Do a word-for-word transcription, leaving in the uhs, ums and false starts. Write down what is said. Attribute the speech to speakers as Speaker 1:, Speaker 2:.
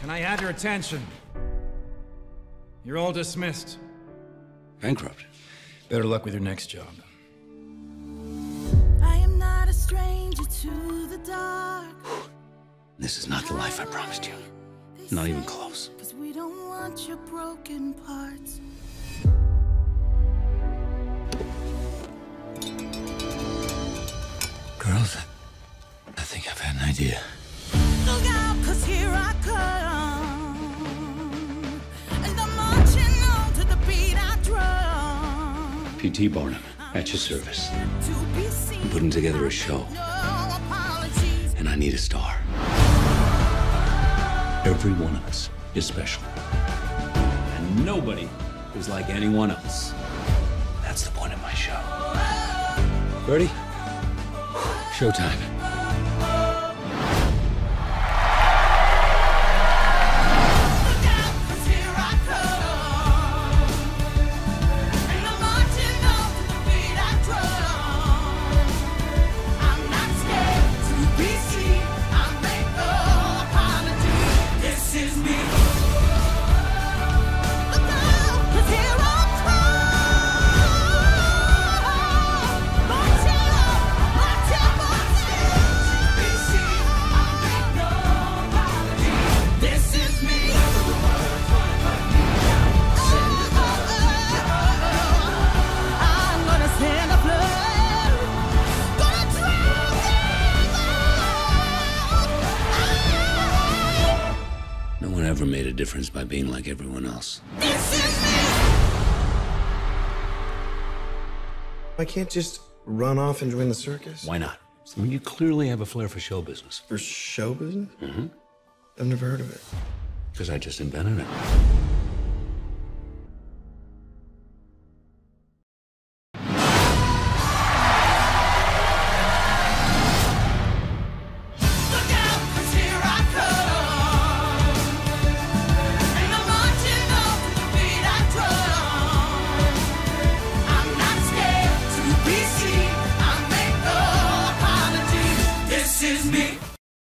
Speaker 1: And I had your attention. You're all dismissed.
Speaker 2: Bankrupt.
Speaker 1: Better luck with your next job.
Speaker 3: I am not a stranger to the dark.
Speaker 2: This is not the life I promised you. Not even close.
Speaker 3: Cause we don't want your broken parts.
Speaker 2: Girls, I think I've had an idea.
Speaker 3: Look out, cause here I come. And I'm marching on to the beat I drum.
Speaker 2: P T Barnum, at your service.
Speaker 3: To be seen.
Speaker 2: I'm putting together a show.
Speaker 3: No apologies.
Speaker 2: And I need a star. Every one of us is special. And nobody is like anyone else. That's the point of my show. Ready? Showtime. No one ever made a difference by being like everyone else.
Speaker 3: This is me.
Speaker 4: I can't just run off and join the circus.
Speaker 2: Why not? I mean, you clearly have a flair for show business.
Speaker 4: For show business?
Speaker 2: Mm-hmm.
Speaker 4: I've never heard of it.
Speaker 2: Because I just invented it.